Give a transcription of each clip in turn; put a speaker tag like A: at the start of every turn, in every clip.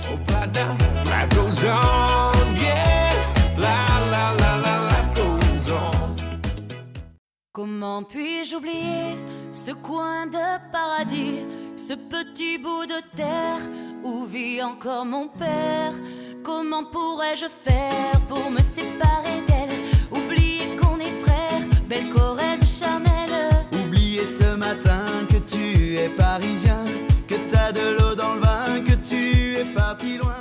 A: Oh, Prada, life goes on, yeah. La la la la, life goes on.
B: Comment puis-je oublier ce coin de paradis, ce petit bout de terre où vit encore mon père? Comment pourrais-je faire pour me séparer d'elle? Oublier qu'on est frères, belle Corrèze charnelle.
C: Oublier ce matin que tu es parisien, que t'as de l'eau dans le vin, que tu es parti loin.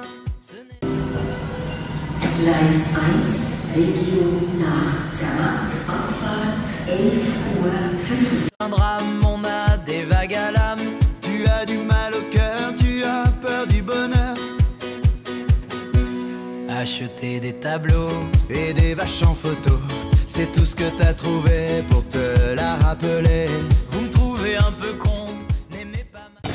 D: Gleis 1, Regio nach der Marktabfahrt, 11:05.
E: Un drame, on a des vagues à l'âme.
C: Tu as du mal au cœur, tu as peur du bonheur.
E: Acheter des tableaux
C: Et des vaches en photo, c'est tout ce que t'as trouvé pour te la rappeler.
E: Vous me trouvez un peu con, n'aimez pas ma...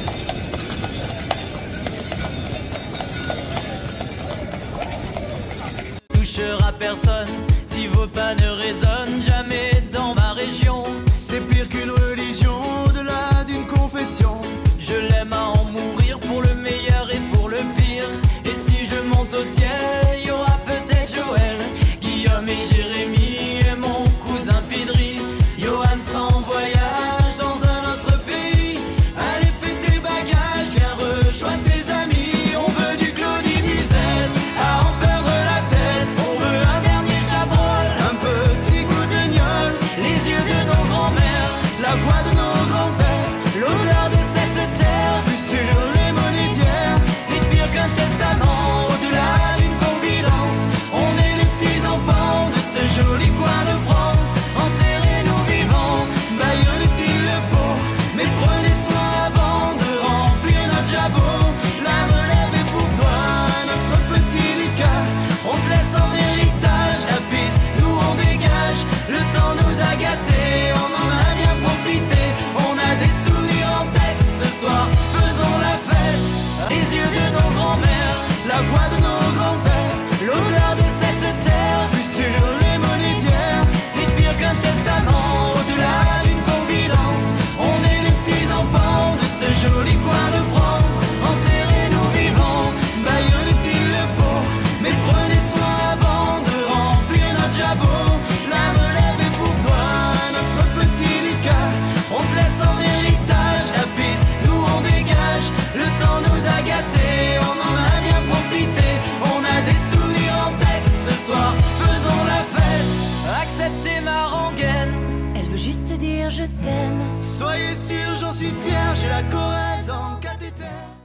E: Touchera personne si vos pas ne résonnent jamais dans ma région.
C: C'est pire qu'une religion, au-delà d'une confession.
E: Je l'aime à en mourir pour le meilleur et pour le pire. Et si je monte au ciel, il y aura peut-être Joël, Guillaume et Jérémy et mon cousin Pidri. Johan sera en voyage dans un autre pays. Allez, fais tes bagages, viens rejoindre tes amis. On veut du Claudie Musette à en perdre la tête. On veut un dernier Chabrol,
C: Un petit coup de gnôle,
E: les yeux de nos grands-mères,
C: la voix de nos grands-pères,
E: l'odeur de cette terre.
C: plus sur les monnaies d'hier.
E: C'est pire qu'un testament, au-delà d'une confidence. On est les petits enfants de ce joli coin de France. Enterrez-nous vivants,
C: Bayonne s'il le faut, mais prenez soin avant de remplir notre jabot. La relève est pour toi, notre petit Lucas.
E: on te laisse en héritage la piste, nous on dégage. Le temps nous a gâtés, on en a bien profité. On a des souvenirs en tête, ce soir faisons la fête. Les yeux de nos grands-mères,
C: La voix de nos grands-pères,
E: l'odeur de cette terre.
C: plus sur les monnaies d'hier.
E: C'est pire qu'un testament, au-delà d'une confidence. On est les petits enfants de ce joli coin de France. Enterrez-nous vivants,
C: Bayonne s'il le faut, mais prenez soin avant de remplir notre jabot. La relève est pour toi, notre petit Lucas.
E: on te laisse en héritage la piste, nous on dégage. Le temps nous a gâtés, on en a bien profité. On a des souvenirs en tête, ce soir faisons la fête. Acceptez ma rengaine,
B: Elle veut juste dire je t'aime.
C: Soyez sûr, j'en suis fier, j'ai la Corrèze en cathéter.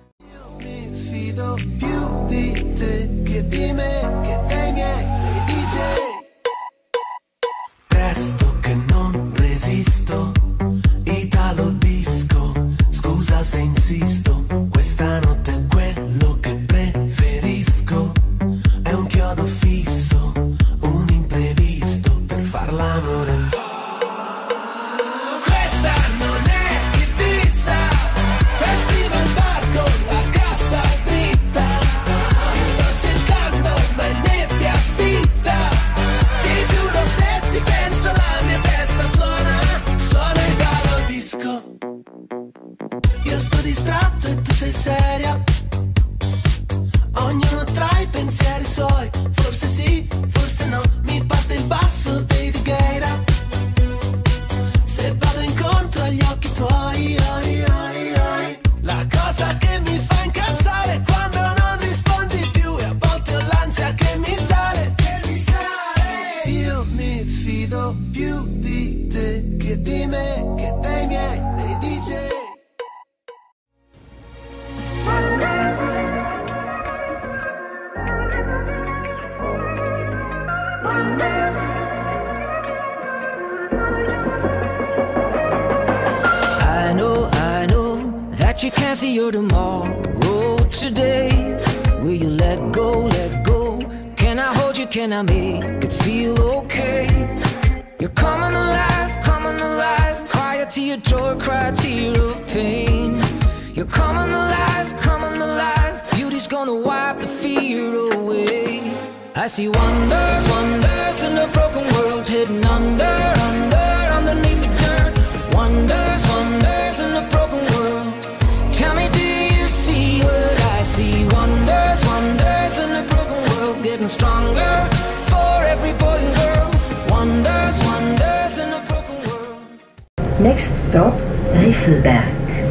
F: Mi fido più di te che di me, che dei miei, dei DJ. Presto che non resisto, Italo disco, scusa se insisto, questa notte è quello che preferisco. È un chiodo fisso, un imprevisto per far l'amore. Questa non è Ibiza, festival bar con la cassa dritta. Ti sto cercando ma è nebbia fitta. Ti giuro se ti penso la mia testa suona, suona il Italo disco. Io sto distratto e tu sei seria. Ognuno tra i pensieri suoi, forse sì, forse no. Mi parte il basso dei Righeira. Se vado incontro agli occhi tuoi, la cosa che mi fa incazzare è quando non rispondi più. E a volte ho l'ansia che mi sale. Io mi fido più di te che di me, che dei miei, dei DJ.
E: I know that you can't see your tomorrow today. Will you let go, let go? Can I hold you, can I make it feel okay? You're coming alive, cry a tear, joy, cry a tear of pain. You're coming alive, beauty's gonna wipe the fear away. I see wonders, wonders in a broken world, hidden under, underneath the dirt. Wonders, wonders in a broken world. Tell me, do you see what I see? Wonders.
D: Stop Riffelberg.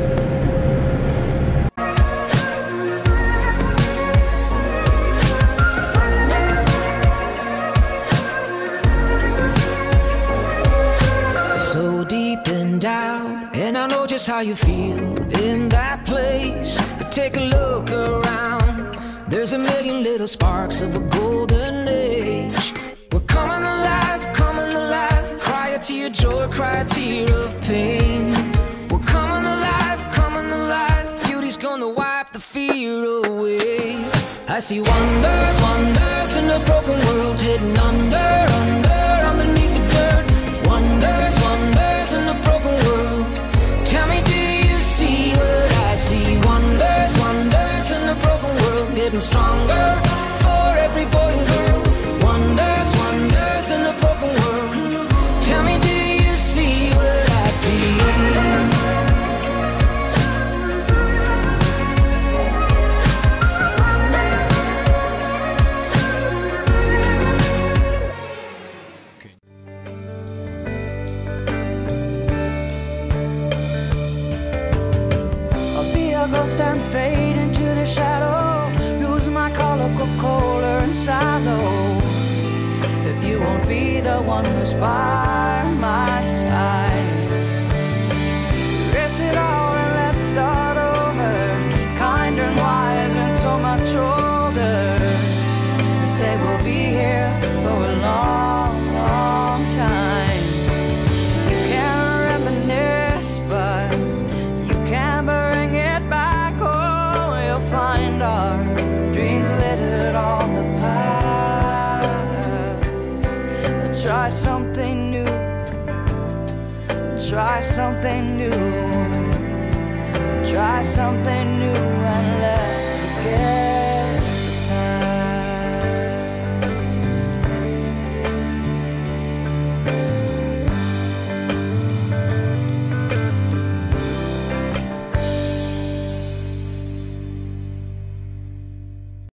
E: So deep in doubt, and I know just how you feel in that place. But take a look around, there's a million little sparks of a golden age. We're coming alive, cry a tear of joy, cry a tear of pain. We're coming alive, beauty's gonna wipe the fear away. I see wonders, wonders in a broken world, hidden under, underneath the dirt. Wonders, wonders in a broken world. Tell me, do you see what I see? Wonders, wonders in a broken world, getting stronger for every boy and girl. Wonders, wonders in a broken world. Tell me, do you see what I see?
G: Ghost and fade into the shadow, lose my color, Coca-Cola and silo. If you won't be the one who's by my side, erase it all and let's start over. Kind and wise and so much older. They say we'll be here for a long, long time. You can't reminisce, but you can bring it back home. You'll find our dreams littered on the path. Try something new. Try something new. Try something new and let